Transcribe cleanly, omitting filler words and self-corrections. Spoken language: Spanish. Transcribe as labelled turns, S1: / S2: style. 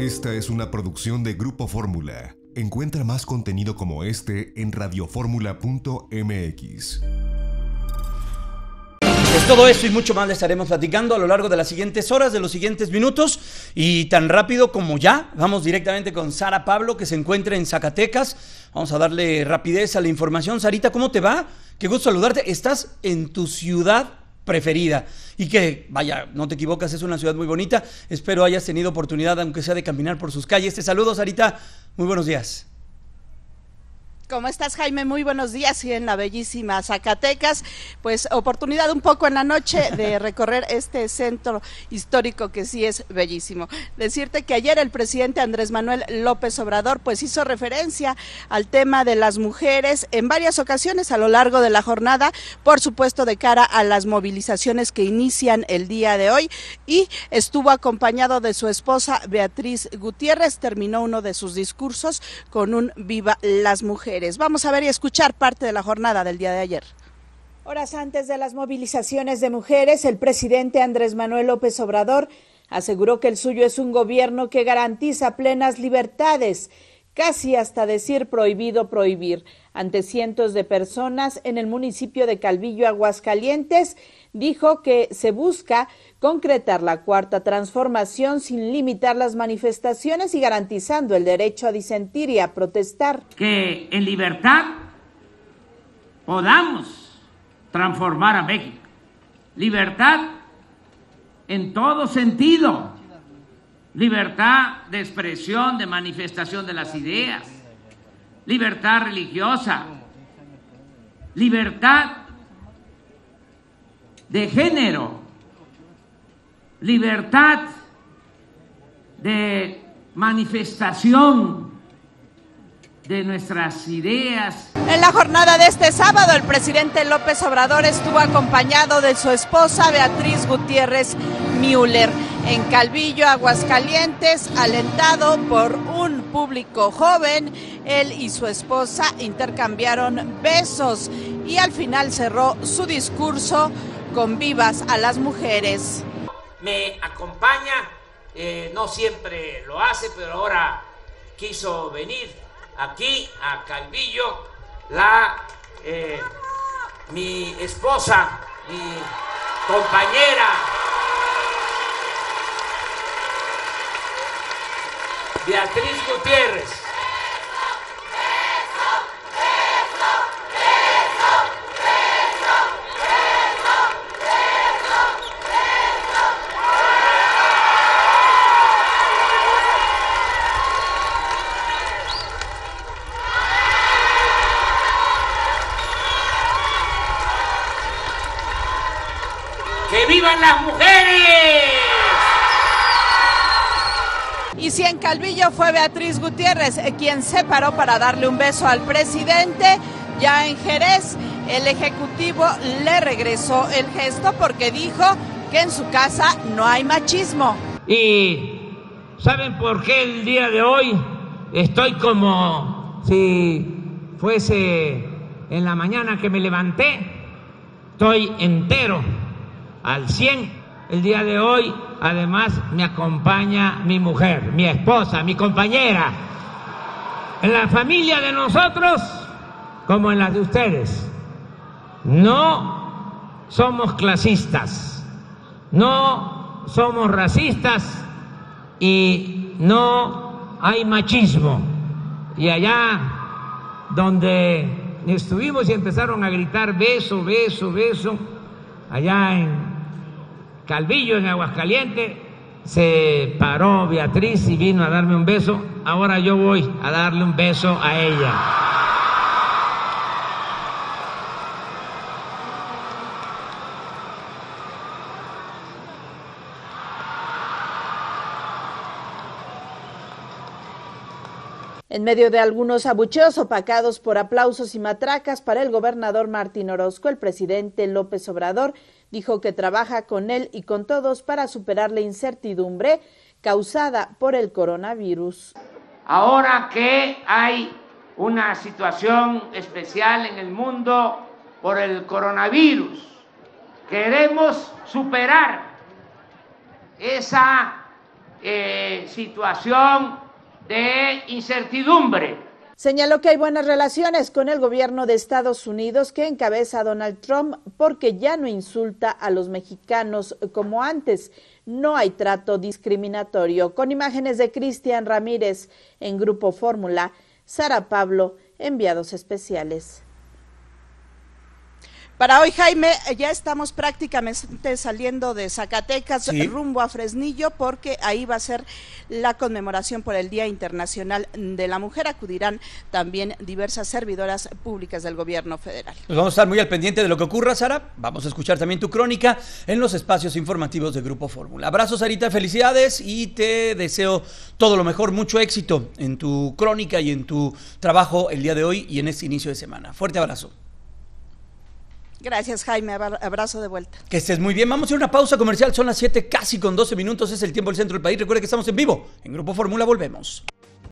S1: Esta es una producción de Grupo Fórmula. Encuentra más contenido como este en radioformula.mx.
S2: Pues todo eso y mucho más le estaremos platicando a lo largo de las siguientes horas, de los siguientes minutos. Y tan rápido como ya, vamos directamente con Sara Pablo, que se encuentra en Zacatecas. Vamos a darle rapidez a la información. Sarita, ¿cómo te va? Qué gusto saludarte. Estás en tu ciudad preferida y que, vaya, no te equivocas, es una ciudad muy bonita. Espero hayas tenido oportunidad, aunque sea de caminar por sus calles. Te saludo, Sarita. Muy buenos días.
S3: ¿Cómo estás, Jaime? Muy buenos días. Y en la bellísima Zacatecas, pues oportunidad un poco en la noche de recorrer este centro histórico que sí es bellísimo. Decirte que ayer el presidente Andrés Manuel López Obrador pues hizo referencia al tema de las mujeres en varias ocasiones a lo largo de la jornada, por supuesto de cara a las movilizaciones que inician el día de hoy, y estuvo acompañado de su esposa Beatriz Gutiérrez. Terminó uno de sus discursos con un viva las mujeres. Vamos a ver y escuchar parte de la jornada del día de ayer.
S4: Horas antes de las movilizaciones de mujeres, el presidente Andrés Manuel López Obrador aseguró que el suyo es un gobierno que garantiza plenas libertades, casi hasta decir prohibido prohibir. Ante cientos de personas en el municipio de Calvillo, Aguascalientes, dijo que se busca concretar la cuarta transformación sin limitar las manifestaciones y garantizando el derecho a disentir y a protestar.
S5: Que en libertad podamos transformar a México. Libertad en todo sentido. Libertad de expresión, de manifestación de las ideas. Libertad religiosa. Libertad de género, libertad de manifestación de nuestras ideas.
S3: En la jornada de este sábado, el presidente López Obrador estuvo acompañado de su esposa Beatriz Gutiérrez Müller en Calvillo, Aguascalientes, alentado por un público joven. Él y su esposa intercambiaron besos y al final cerró su discurso con vivas a las mujeres.
S5: Me acompaña, no siempre lo hace, pero ahora quiso venir aquí a Calvillo, mi esposa, mi compañera, Beatriz Gutiérrez. ¡Que vivan las mujeres!
S3: Y si en Calvillo fue Beatriz Gutiérrez quien se paró para darle un beso al presidente, ya en Jerez el Ejecutivo le regresó el gesto porque dijo que en su casa no hay machismo.
S5: ¿Y saben por qué el día de hoy estoy como si fuese en la mañana que me levanté? Estoy entero, al 100. El día de hoy, además, me acompaña mi mujer, mi esposa, mi compañera. En la familia de nosotros, como en la de ustedes, no somos clasistas, no somos racistas y no hay machismo. Y allá donde estuvimos y empezaron a gritar beso, beso, beso, allá en Calvillo, en Aguascalientes, se paró Beatriz y vino a darme un beso. Ahora yo voy a darle un beso a ella.
S4: En medio de algunos abucheos opacados por aplausos y matracas para el gobernador Martín Orozco, el presidente López Obrador dijo que trabaja con él y con todos para superar la incertidumbre causada por el coronavirus.
S5: Ahora que hay una situación especial en el mundo por el coronavirus, queremos superar esa situación de incertidumbre.
S4: Señaló que hay buenas relaciones con el gobierno de Estados Unidos que encabeza Donald Trump porque ya no insulta a los mexicanos como antes. No hay trato discriminatorio. Con imágenes de Cristian Ramírez en Grupo Fórmula, Sara Pablo, enviados especiales.
S3: Para hoy, Jaime, ya estamos prácticamente saliendo de Zacatecas, sí, rumbo a Fresnillo, porque ahí va a ser la conmemoración por el Día Internacional de la Mujer. Acudirán también diversas servidoras públicas del gobierno federal.
S2: Pues vamos a estar muy al pendiente de lo que ocurra, Sara. Vamos a escuchar también tu crónica en los espacios informativos de Grupo Fórmula. Abrazos, Sarita, felicidades y te deseo todo lo mejor, mucho éxito en tu crónica y en tu trabajo el día de hoy y en este inicio de semana. Fuerte abrazo.
S3: Gracias, Jaime, abrazo de vuelta.
S2: Que estés muy bien, vamos a ir a una pausa comercial, son las 7 casi con 12 minutos, es el tiempo del centro del país. Recuerda que estamos en vivo, en Grupo Fórmula, volvemos.